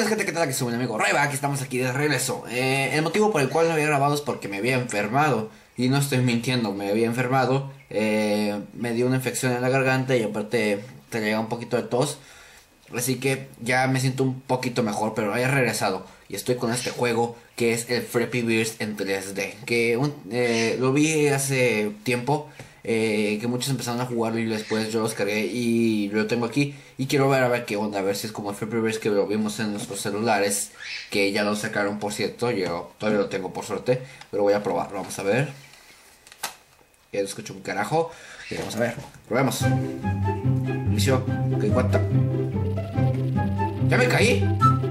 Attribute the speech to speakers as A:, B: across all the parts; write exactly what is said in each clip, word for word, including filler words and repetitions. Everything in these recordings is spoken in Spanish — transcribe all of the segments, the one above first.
A: gente, ¿qué tal? Que soy mi amigo Reba, que estamos aquí de regreso. eh, El motivo por el cual no había grabado es porque me había enfermado. Y no estoy mintiendo, me había enfermado. eh, Me dio una infección en la garganta y aparte te llega un poquito de tos. Así que ya me siento un poquito mejor, pero he regresado. Y estoy con este juego que es el Flappy Birds en tres D. Que un, eh, lo vi hace tiempo. Eh, que muchos empezaron a jugarlo y después yo los cargué y lo tengo aquí. Y quiero ver a ver qué onda, a ver si es como el Flappy Birds que lo vimos en nuestros celulares. Que ya lo sacaron, por cierto. Yo todavía lo tengo por suerte, pero voy a probarlo, vamos a ver. Ya no escucho un carajo. Y vamos a ver, probemos. Inicio, ok, cuánta. ¡Ya me caí!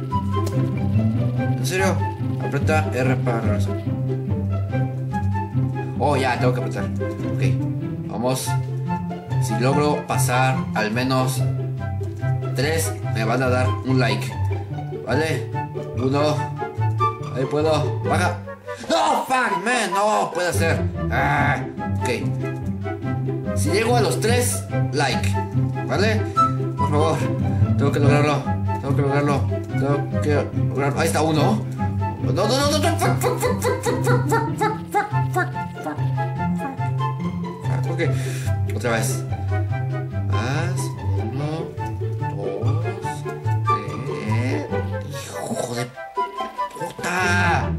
A: ¿En serio? Aprieta R para regresar. Oh, ya, tengo que apretar. Ok, vamos. Si logro pasar al menos tres, me van a dar un like. ¿Vale? Uno. Ahí puedo. Baja. ¡No, fuck, man! No puede ser. Ah, ok. Si llego a los tres, like. ¿Vale? Por favor. Tengo que lograrlo. Tengo que lograrlo. Tengo que lograrlo. Ahí está uno. No, no, no, no, no. Fuck, fuck, fuck, fuck, fuck, fuck, fuck, fuck, fuck, fuck. Ok. Otra vez. Más. Uno. Dos. Tres. Hijo de puta.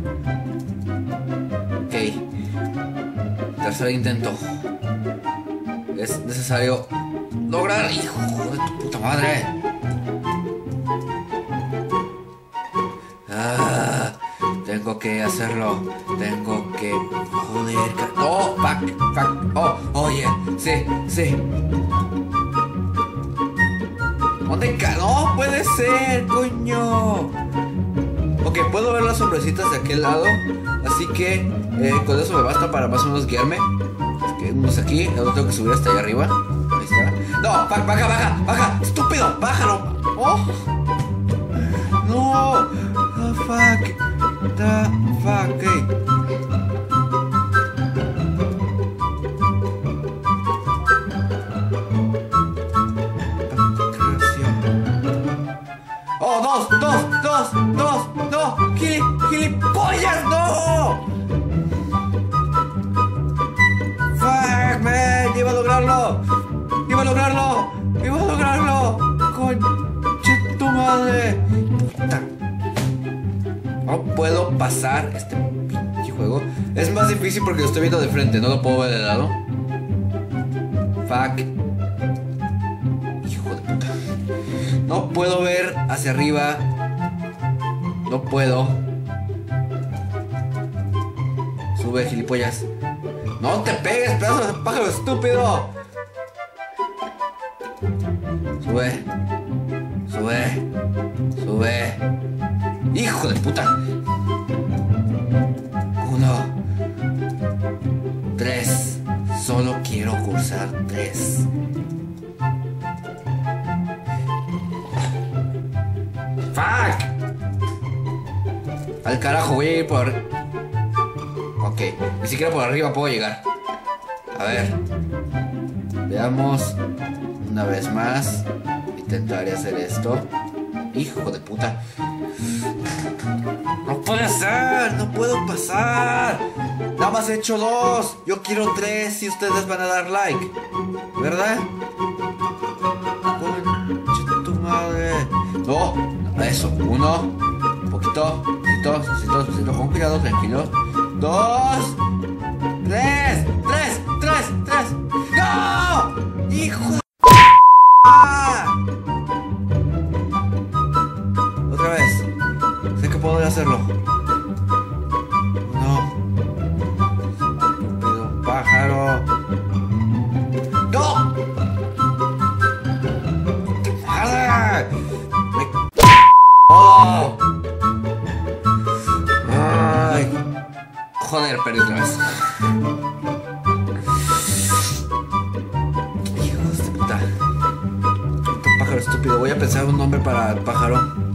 A: Ok. Tercer intento. Es necesario lograr. Hijo de tu puta madre. Ah, tengo que hacerlo. Tengo que. Joder. Oh, fuck, fuck. Oh, oye. Sí, sí. ¿Dónde ca? No puede ser, coño. Ok, puedo ver las sombrecitas de aquel lado. Así que eh, con eso me basta para más o menos guiarme. Unos aquí, el otro tengo que subir hasta allá arriba. Ahí está. No, baja, baja, baja, baja. Estúpido, bájalo. Oh. No. The fuck. The fuck. Okay. Oh, dos, dos, dos, dos, no. Gili, gilipollas, no. Fuck, man, iba a lograrlo. Iba a lograrlo. Iba a lograrlo. Conche tu madre. Puta. No puedo pasar este pinche juego. Es más difícil porque lo estoy viendo de frente. No lo puedo ver de lado. Fuck. Hijo de puta. No puedo ver hacia arriba. No puedo. Sube, gilipollas. ¡No te pegues, pedazo de pájaro estúpido! Sube. Sube. Sube. ¡Hijo de puta! Uno. Tres. Solo quiero cursar tres. ¡Fuck! Al carajo, voy a ir por... Ok, ni siquiera por arriba puedo llegar. A ver. Veamos. Una vez más. Intentaré hacer esto. Hijo de puta. No puede ser. No puedo pasar. Nada más he hecho dos. Yo quiero tres y ustedes van a dar like. ¿Verdad? Conche tu madre. No. Eso. Uno. Un poquito. Un poquito. Necesito, necesito con cuidado. Tranquilo. Dos, tres, tres, tres, tres. ¡No! ¡Hijo de... Otra vez. Sé que puedo hacerlo. No. Estúpido pájaro. ¡No! ¡Madre! Me... ¡Oh! Joder, perdí otra vez. Hijos de puta. Puto pájaro estúpido. Voy a pensar un nombre para el pájaro.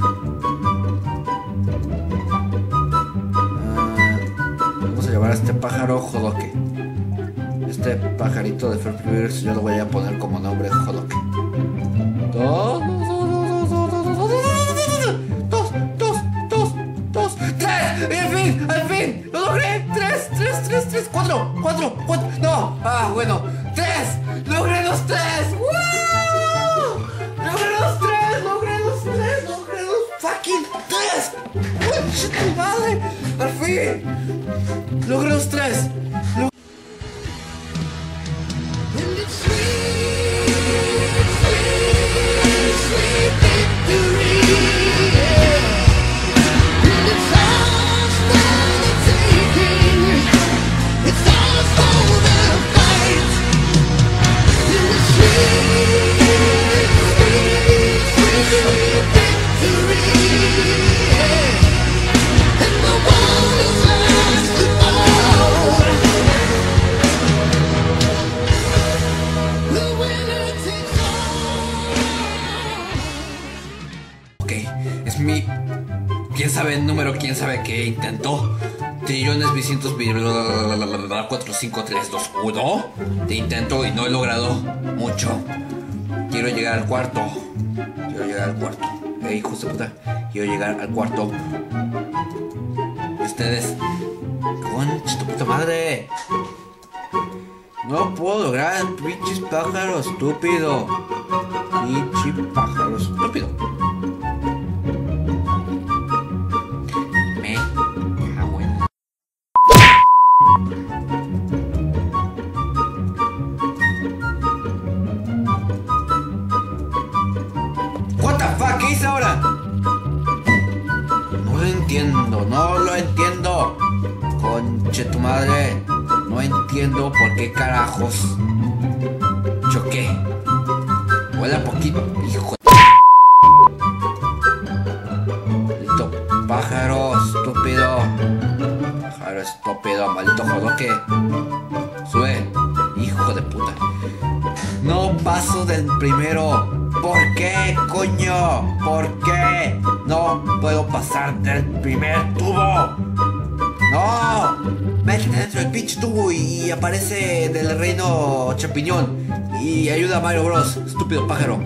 A: Ah, vamos a llamar a este pájaro Jodoque. Este pajarito de Flappy Birds yo lo voy a poner como nombre Jodoque. Dos, dos, dos, dos, dos, dos, dos, dos, dos, dos, tres, tres, cuatro, cuatro, cuatro. No, ah, bueno, tres. Logré los tres. ¡Wow! Logré los tres, logré los tres, logré los fucking tres. ¡Concha tu madre! Al fin. Logré los tres. Log Es mi, quién sabe el número, quién sabe qué intentó. Trillones visientos cuatro cinco tres dos uno. Te intento y no he logrado mucho. Quiero llegar al cuarto. Quiero llegar al cuarto. Eh, hijos de puta. Quiero llegar al cuarto. Ustedes. Concha tu puta madre. No puedo lograr, pinches pájaro estúpido. Pinche pájaro estúpido. What the fuck, ¿qué hice ahora? No lo entiendo, no lo entiendo. Conche tu madre. No entiendo por qué carajos choqué. Huele poquito, hijo de... Maldito pájaro estúpido. Pájaro estúpido, maldito jodoque. Sube, hijo de puta. No paso del primero. ¿Por qué, coño? ¿Por qué no puedo pasar del primer tubo? ¡No! Métete dentro del pinche tubo y aparece del reino champiñón y ayuda a Mario Bros. Estúpido pájaro.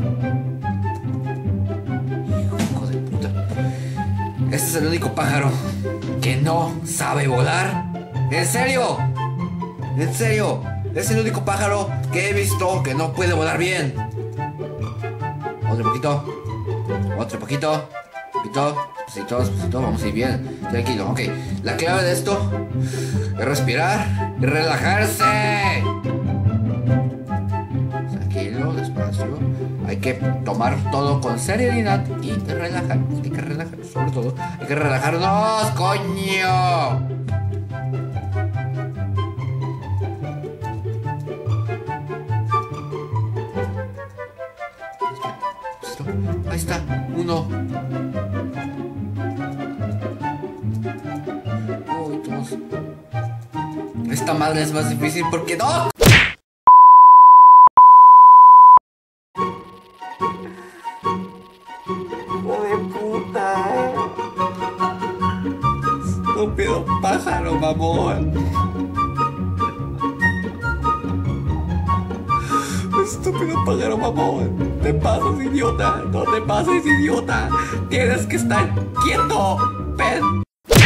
A: Hijo de puta. Este es el único pájaro que no sabe volar. ¿En serio? ¿En serio? Es el único pájaro que he visto que no puede volar bien. Otro poquito. Otro poquito. Poquito. Poquito, poquito. Vamos a ir bien. Tranquilo. Ok. La clave de esto es respirar y relajarse. Tranquilo, despacio. Hay que tomar todo con serenidad y relajar. Hay que relajar, sobre todo. Hay que relajarnos, coño. Ahí está, uno. Uy, dos. Esta madre es más difícil porque no. Hijo de puta. Estúpido pájaro, mamón. Estúpido pájaro, mamón. Te pasas, idiota. No te pases, idiota. Tienes que estar quieto, pen.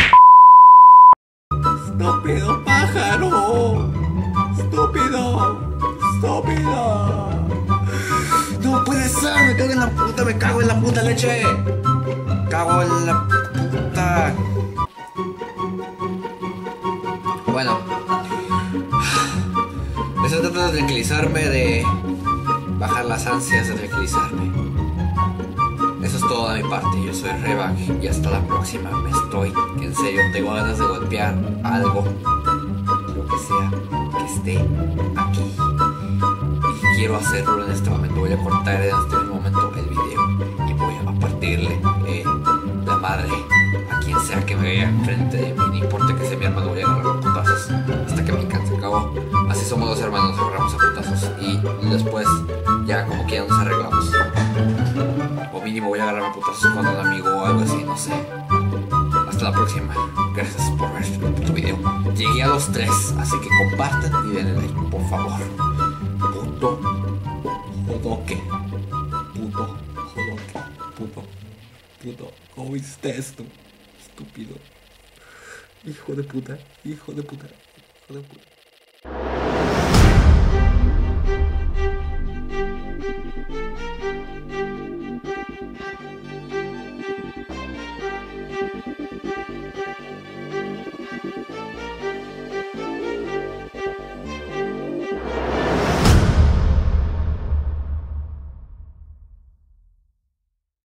A: Estúpido pájaro. Estúpido. Estúpido. No puede ser. Me cago en la puta. Me cago en la puta leche. Cago en la puta. Bueno. Estoy tratando de tranquilizarme, de bajar las ansias, de tranquilizarme. Eso es todo de mi parte. Yo soy Rebag y hasta la próxima. Me estoy, en serio, tengo ganas de golpear algo, lo que sea que esté aquí. Y quiero hacerlo en este momento. Voy a cortar en este mismo momento el video y voy a partirle eh, la madre a quien sea que me vea enfrente de mí. No importa que sea mi hermano, voy a agarrar los putazos hasta que me canse. Acabo. Así somos los hermanos, nos agarramos a putazos y después ya como que ya nos arreglamos. O mínimo voy a agarrar a putazos con un amigo o algo así, no sé. Hasta la próxima. Gracias por ver este puto video. Llegué a los tres, así que compartan y denle like, por favor. Puto jodoque. Puto jodoque. Puto. Puto. ¿Cómo hiciste esto? Estúpido. Hijo de puta. Hijo de puta. hijo de puta.